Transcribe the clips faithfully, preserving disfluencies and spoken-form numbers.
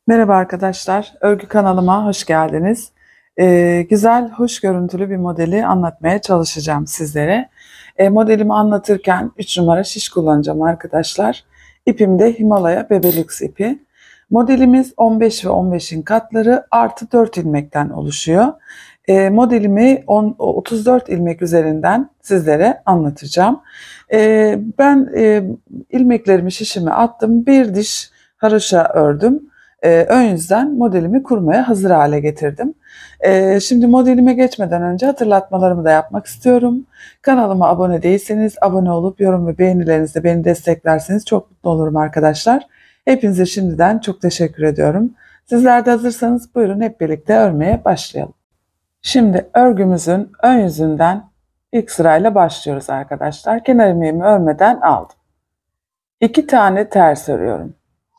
Merhaba arkadaşlar, örgü kanalıma hoş geldiniz. Ee, güzel, hoş görüntülü bir modeli anlatmaya çalışacağım sizlere. Ee, modelimi anlatırken üç numara şiş kullanacağım arkadaşlar. İpim de Himalaya Bebelux ipi. Modelimiz on beş ve on beşin katları artı dört ilmekten oluşuyor. Ee, modelimi on, otuz dört ilmek üzerinden sizlere anlatacağım. Ee, ben e, ilmeklerimi şişime attım, bir diş haroşa ördüm. Ee, ön yüzden modelimi kurmaya hazır hale getirdim. Ee, şimdi modelime geçmeden önce hatırlatmalarımı da yapmak istiyorum. Kanalıma abone değilseniz abone olup yorum ve beğenilerinizle beni desteklerseniz çok mutlu olurum arkadaşlar. Hepinize şimdiden çok teşekkür ediyorum. Sizler de hazırsanız buyurun hep birlikte örmeye başlayalım. Şimdi örgümüzün ön yüzünden ilk sırayla başlıyoruz arkadaşlar. Kenar ilmeğimi örmeden aldım. İki tane ters örüyorum.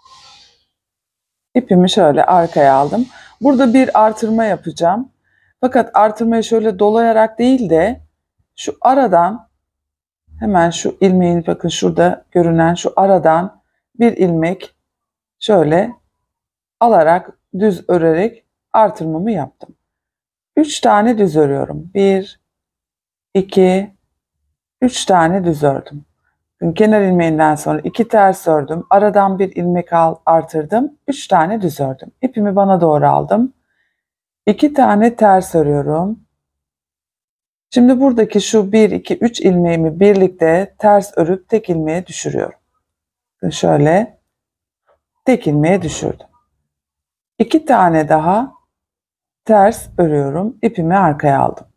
İpimi şöyle arkaya aldım. Burada bir artırma yapacağım. Fakat artırmayı şöyle dolayarak değil de şu aradan, hemen şu ilmeğin, bakın şurada görünen şu aradan bir ilmek şöyle alarak, düz örerek artırmamı yaptım. üç tane düz örüyorum. bir iki üç tane düz ördüm. Kenar ilmeğinden sonra iki ters ördüm. Aradan bir ilmek al, artırdım. üç tane düz ördüm. İpimi bana doğru aldım. iki tane ters örüyorum. Şimdi buradaki şu bir iki üç ilmeğimi birlikte ters örüp tek ilmeğe düşürüyorum. Şöyle tek ilmeğe düşürdüm. iki tane daha ters örüyorum. İpimi arkaya aldım.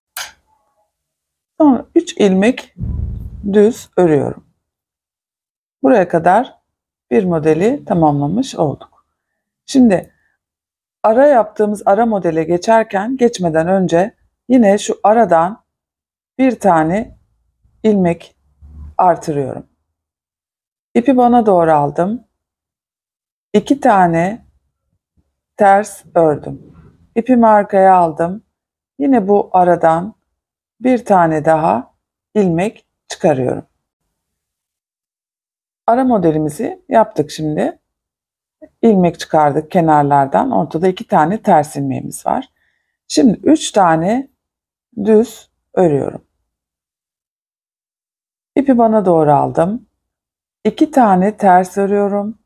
Sonra üç ilmek düz örüyorum. Buraya kadar bir modeli tamamlamış olduk. Şimdi ara yaptığımız ara modele geçerken, geçmeden önce yine şu aradan bir tane ilmek artırıyorum. İpi bana doğru aldım. iki tane ters ördüm. İpimi arkaya aldım. Yine bu aradan bir tane daha ilmek çıkarıyorum. Ara modelimizi yaptık şimdi. İlmek çıkardık kenarlardan. Ortada iki tane ters ilmeğimiz var. Şimdi üç tane düz örüyorum. İpi bana doğru aldım. iki tane ters örüyorum.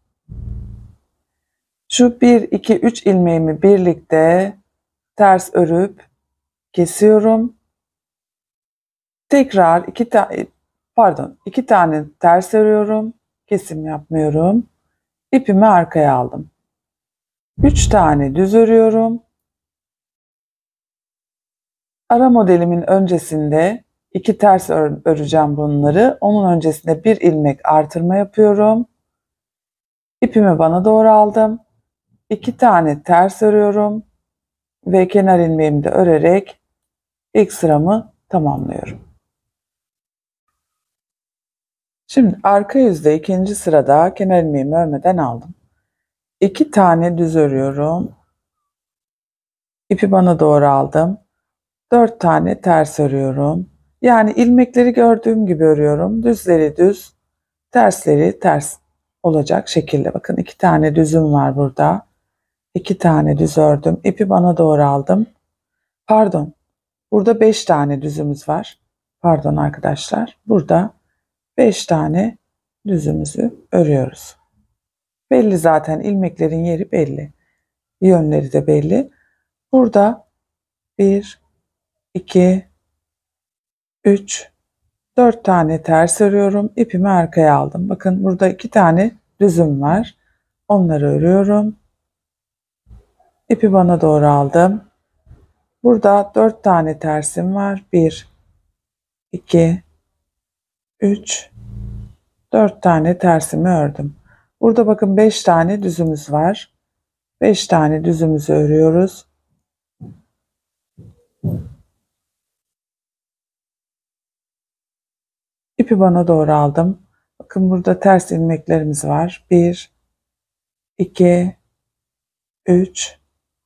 Şu bir iki üç ilmeğimi birlikte ters örüp kesiyorum. Tekrar iki tane pardon iki tane ters örüyorum. Kesim yapmıyorum. İpimi arkaya aldım. üç tane düz örüyorum. Ara modelimin öncesinde iki ters ör, öreceğim bunları. Onun öncesinde bir ilmek artırma yapıyorum. İpimi bana doğru aldım. iki tane ters örüyorum ve kenar ilmeğimi de örerek ilk sıramı tamamlıyorum. Şimdi arka yüzde ikinci sırada kenar ilmeğimi örmeden aldım. iki tane düz örüyorum. İpi bana doğru aldım. dört tane ters örüyorum. Yani ilmekleri gördüğüm gibi örüyorum. Düzleri düz, tersleri ters olacak şekilde. Bakın iki tane düzüm var burada. iki tane düz ördüm. İpi bana doğru aldım. Pardon. Burada beş tane düzümüz var. Pardon arkadaşlar. Burada beş tane düzümüzü örüyoruz. Belli zaten, ilmeklerin yeri belli. Yönleri de belli. Burada bir, iki, üç, dört tane ters örüyorum. İpimi arkaya aldım. Bakın burada iki tane düzüm var. Onları örüyorum. İpi bana doğru aldım. Burada dört tane tersim var. bir, iki, üç, dört tane tersimi ördüm. Burada bakın beş tane düzümüz var. beş tane düzümüzü örüyoruz. İpi bana doğru aldım. Bakın burada ters ilmeklerimiz var. bir, iki, üç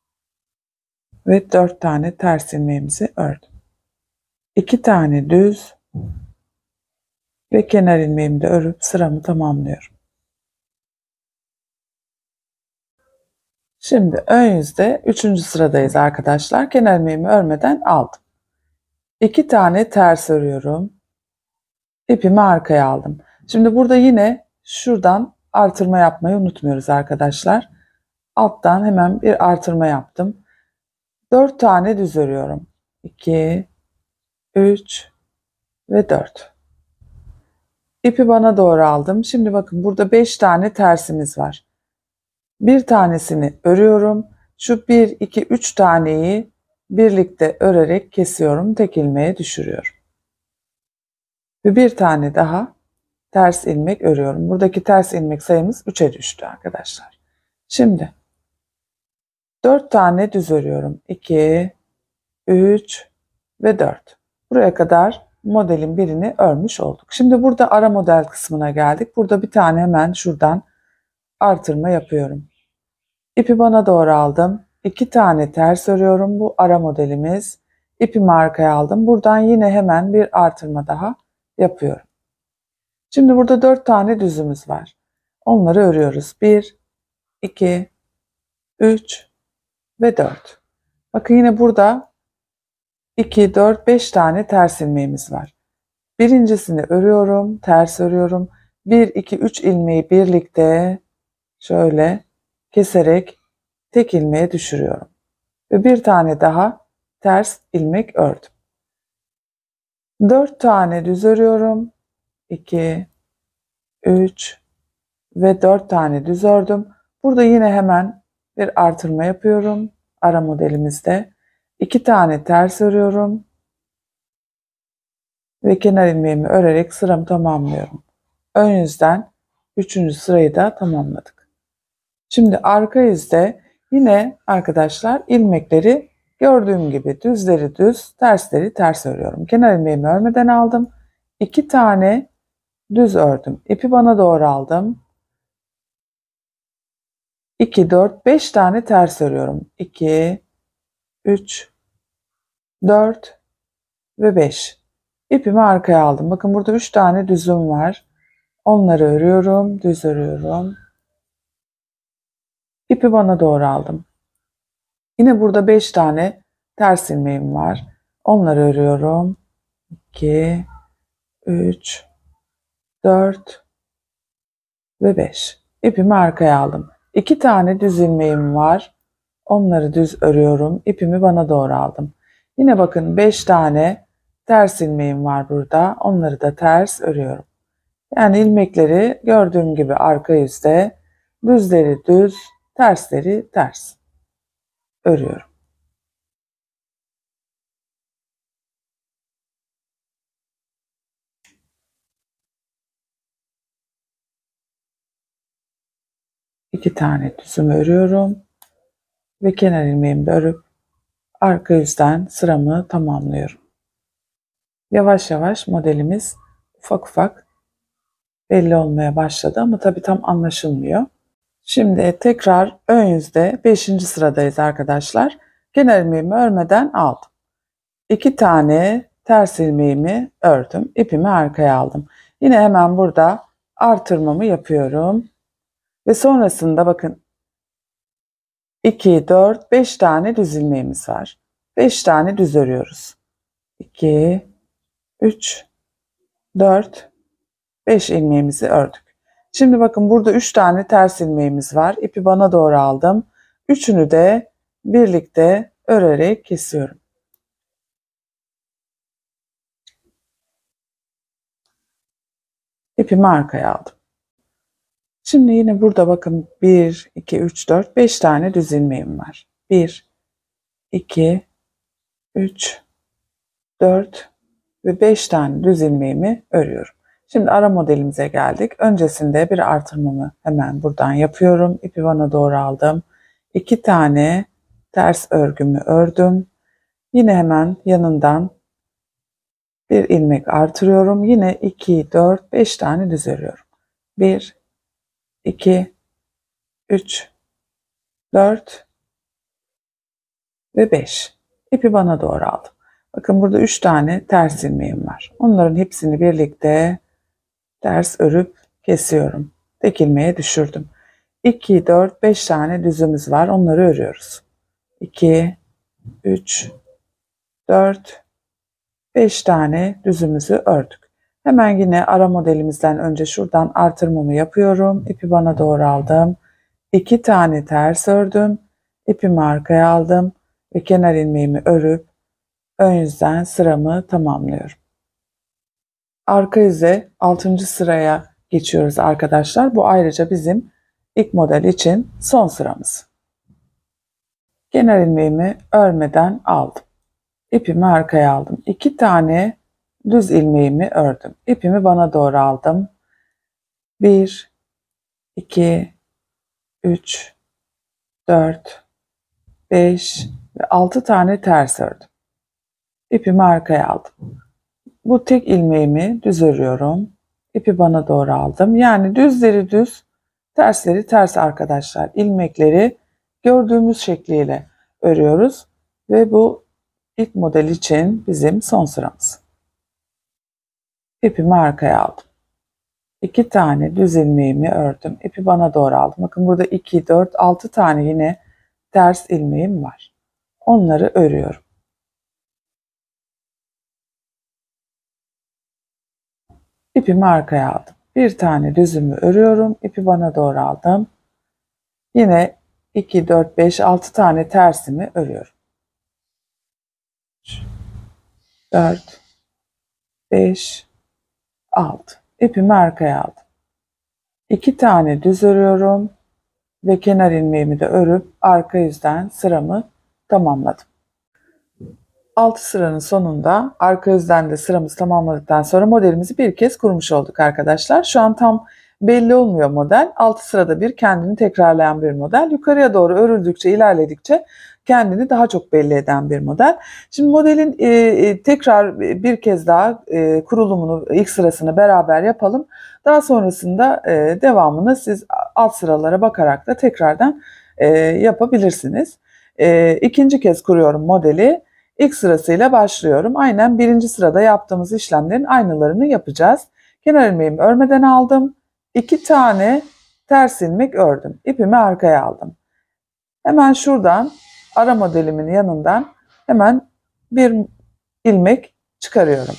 ve dört tane ters ilmeğimizi ördüm. iki tane düz ve kenar ilmeğimi de örüp sıramı tamamlıyorum. Şimdi ön yüzde üçüncü sıradayız arkadaşlar. Kenar ilmeğimi örmeden aldım. iki tane ters örüyorum. İpimi arkaya aldım. Şimdi burada yine şuradan artırma yapmayı unutmuyoruz arkadaşlar. Alttan hemen bir artırma yaptım. dört tane düz örüyorum. iki, üç ve dört. İpi bana doğru aldım. Şimdi bakın burada beş tane tersimiz var. Bir tanesini örüyorum. Şu bir, iki, üç taneyi birlikte örerek kesiyorum. Tek ilmeğe düşürüyorum. Ve bir tane daha ters ilmek örüyorum. Buradaki ters ilmek sayımız üçe düştü arkadaşlar. Şimdi dört tane düz örüyorum. iki, üç ve dört. Buraya kadar modelin birini örmüş olduk. Şimdi burada ara model kısmına geldik. Burada bir tane hemen şuradan artırma yapıyorum. İpi bana doğru aldım. iki tane ters örüyorum. Bu ara modelimiz. İpimi arkaya aldım. Buradan yine hemen bir artırma daha yapıyorum. Şimdi burada dört tane düzümüz var. Onları örüyoruz. bir, iki, üç ve dört. Bakın yine burada iki, dört, beş tane ters ilmeğimiz var. Birincisini örüyorum, ters örüyorum. bir, iki, üç ilmeği birlikte şöyle keserek tek ilmeğe düşürüyorum. Ve bir tane daha ters ilmek ördüm. dört tane düz örüyorum. iki, üç ve dört tane düz ördüm. Burada yine hemen bir artırma yapıyorum. Ara modelimizde. iki tane ters örüyorum. Ve kenar ilmeğimi örerek sıramı tamamlıyorum. Ön yüzden üçüncü sırayı da tamamladık. Şimdi arka yüzde yine arkadaşlar ilmekleri gördüğüm gibi düzleri düz, tersleri ters örüyorum. Kenar ilmeğimi örmeden aldım. iki tane düz ördüm. İpi bana doğru aldım. iki, dört, beş tane ters örüyorum. iki, üç, dört ve beş. İpimi arkaya aldım. Bakın burada üç tane düzüm var. Onları örüyorum, düz örüyorum. İpi bana doğru aldım. Yine burada beş tane ters ilmeğim var. Onları örüyorum. iki, üç, dört ve beş. İpimi arkaya aldım. iki tane düz ilmeğim var. Onları düz örüyorum. İpimi bana doğru aldım. Yine bakın beş tane ters ilmeğim var burada. Onları da ters örüyorum. Yani ilmekleri gördüğüm gibi arka yüzde düzleri düz, tersleri ters örüyorum. İki tane düzümü örüyorum ve kenar ilmeğimi de örüp arka yüzden sıramı tamamlıyorum. Yavaş yavaş modelimiz ufak ufak belli olmaya başladı ama tabii tam anlaşılmıyor. Şimdi tekrar ön yüzde beşinci sıradayız arkadaşlar. Kenar ilmeğimi örmeden aldım. iki tane ters ilmeğimi ördüm. İpimi arkaya aldım. Yine hemen burada artırmamı yapıyorum. Ve sonrasında bakın iki, dört, beş tane düz ilmeğimiz var. beş tane düz örüyoruz. iki, üç, dört, beş ilmeğimizi ördük. Şimdi bakın burada üç tane ters ilmeğimiz var. İpi bana doğru aldım. Üçünü de birlikte örerek kesiyorum. İpimi arkaya aldım. Şimdi yine burada bakın bir, iki, üç, dört, beş tane düz ilmeğim var. bir, iki, üç, dört ve beş tane düz ilmeğimi örüyorum. Şimdi ara modelimize geldik. Öncesinde bir artırmamı hemen buradan yapıyorum. İpi bana doğru aldım. iki tane ters örgümü ördüm. Yine hemen yanından bir ilmek artırıyorum. Yine iki, dört, beş tane düz örüyorum. bir, iki, üç, dört ve beş. İpi bana doğru aldım. Bakın burada üç tane ters ilmeğim var. Onların hepsini birlikte ters örüp kesiyorum. Tek ilmeğe düşürdüm. iki, dört, beş tane düzümüz var. Onları örüyoruz. iki, üç, dört, beş tane düzümüzü ördük. Hemen yine ara modelimizden önce şuradan artırmamı yapıyorum. İpi bana doğru aldım. iki tane ters ördüm. İpimi arkaya aldım ve kenar ilmeğimi örüp ön yüzden sıramı tamamlıyorum. Arka yüze altıncı sıraya geçiyoruz arkadaşlar. Bu ayrıca bizim ilk model için son sıramız. Kenar ilmeğimi örmeden aldım. İpimi arkaya aldım. iki tane düz ilmeğimi ördüm. İpimi bana doğru aldım. bir, iki, üç, dört, beş ve altı tane ters ördüm. İpimi arkaya aldım. Bu tek ilmeğimi düz örüyorum. İpi bana doğru aldım. Yani düzleri düz, tersleri ters arkadaşlar. İlmekleri gördüğümüz şekliyle örüyoruz ve bu ilk model için bizim son sıramız. İpimi arkaya aldım. iki tane düz ilmeğimi ördüm. İpi bana doğru aldım. Bakın burada iki, dört, altı tane yine ters ilmeğim var. Onları örüyorum. İpimi arkaya aldım. Bir tane düzümü örüyorum. İpi bana doğru aldım. Yine iki, dört, beş, altı tane tersimi örüyorum. üç, dört, beş, altı. İpimi arkaya aldım. iki tane düz örüyorum ve kenar ilmeğimi de örüp arka yüzden sıramı tamamladım. altı sıranın sonunda arka yüzden de sıramızı tamamladıktan sonra modelimizi bir kez kurmuş olduk arkadaşlar. Şu an tam belli olmuyor model. altı sırada bir kendini tekrarlayan bir model. Yukarıya doğru örüldükçe, ilerledikçe kendini daha çok belli eden bir model. Şimdi modelin e, tekrar bir kez daha e, kurulumunu, ilk sırasını beraber yapalım. Daha sonrasında e, devamını siz alt sıralara bakarak da tekrardan e, yapabilirsiniz. E, ikinci kez kuruyorum modeli. İlk sırasıyla başlıyorum. Aynen birinci sırada yaptığımız işlemlerin aynılarını yapacağız. Kenar ilmeğimi örmeden aldım. iki tane ters ilmek ördüm. İpimi arkaya aldım. Hemen şuradan ara modelimin yanından hemen bir ilmek çıkarıyorum.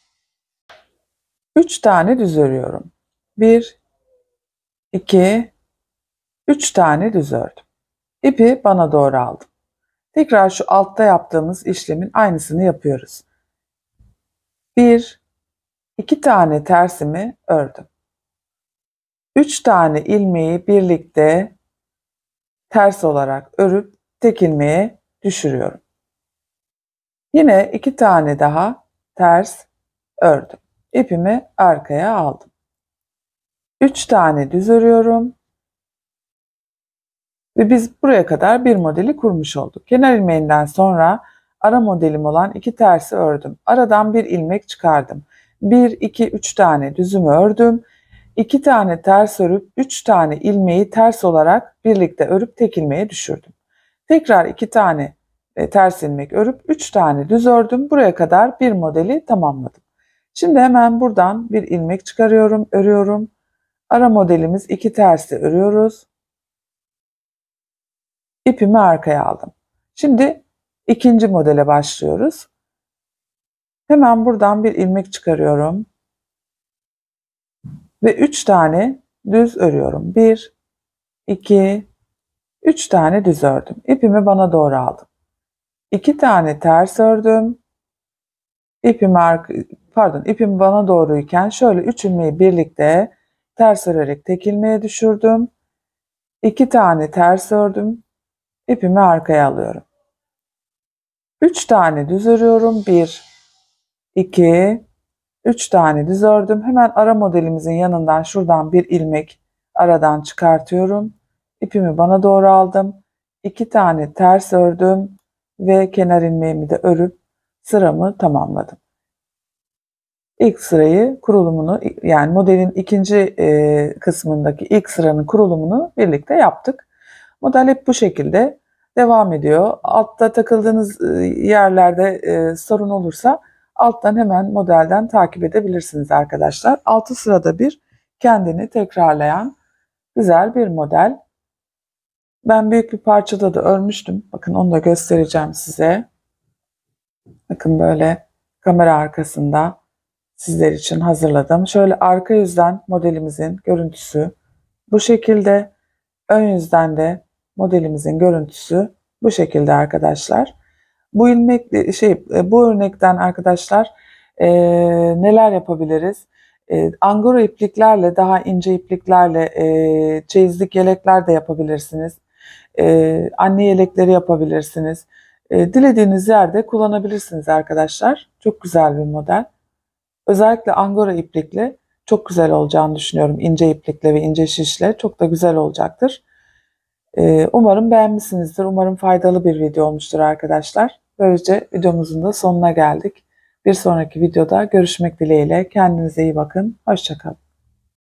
üç tane düz örüyorum. bir, iki, üç tane düz ördüm. İpi bana doğru aldım. Tekrar şu altta yaptığımız işlemin aynısını yapıyoruz. bir, iki tane tersimi ördüm. üç tane ilmeği birlikte ters olarak örüp tek ilmeğe düşürüyorum. Yine iki tane daha ters ördüm. İpimi arkaya aldım. üç tane düz örüyorum. Ve biz buraya kadar bir modeli kurmuş olduk. Kenar ilmeğinden sonra ara modelim olan iki tersi ördüm. Aradan bir ilmek çıkardım. bir, iki, üç tane düzümü ördüm. iki tane ters örüp üç tane ilmeği ters olarak birlikte örüp tek ilmeğe düşürdüm. Tekrar iki tane ters ilmek örüp üç tane düz ördüm. Buraya kadar bir modeli tamamladım. Şimdi hemen buradan bir ilmek çıkarıyorum, örüyorum. Ara modelimiz iki tersi örüyoruz. İpimi arkaya aldım. Şimdi ikinci modele başlıyoruz. Hemen buradan bir ilmek çıkarıyorum. Ve üç tane düz örüyorum. bir, iki, üç tane düz ördüm. İpimi bana doğru aldım. iki tane ters ördüm. İpimi arka, pardon, ipim bana doğruyken şöyle üç ilmeği birlikte ters örerek tek ilmeğe düşürdüm. iki tane ters ördüm. İpimi arkaya alıyorum. üç tane düz örüyorum. bir, iki, üç tane düz ördüm. Hemen ara modelimizin yanından şuradan bir ilmek aradan çıkartıyorum. İpimi bana doğru aldım. iki tane ters ördüm ve kenar ilmeğimi de örüp sıramı tamamladım. İlk sırayı kurulumunu, yani modelin ikinci e, kısmındaki ilk sıranın kurulumunu birlikte yaptık. Model hep bu şekilde devam ediyor. Altta takıldığınız yerlerde e, sorun olursa alttan hemen modelden takip edebilirsiniz arkadaşlar. altı sırada bir kendini tekrarlayan güzel bir model. Ben büyük bir parçada da örmüştüm. Bakın onu da göstereceğim size. Bakın böyle kamera arkasında sizler için hazırladım. Şöyle arka yüzden modelimizin görüntüsü bu şekilde. Ön yüzden de modelimizin görüntüsü bu şekilde arkadaşlar. Bu ilmek şey bu örnekten arkadaşlar e, neler yapabiliriz? E, angora ipliklerle, daha ince ipliklerle e, çeyizlik yelekler de yapabilirsiniz. E, anne yelekleri yapabilirsiniz. E, dilediğiniz yerde kullanabilirsiniz arkadaşlar. Çok güzel bir model. Özellikle angora iplikle çok güzel olacağını düşünüyorum. İnce iplikle ve ince şişle çok da güzel olacaktır. E, umarım beğenmişsinizdir. Umarım faydalı bir video olmuştur arkadaşlar. Böylece videomuzun da sonuna geldik. Bir sonraki videoda görüşmek dileğiyle. Kendinize iyi bakın. Hoşça kalın.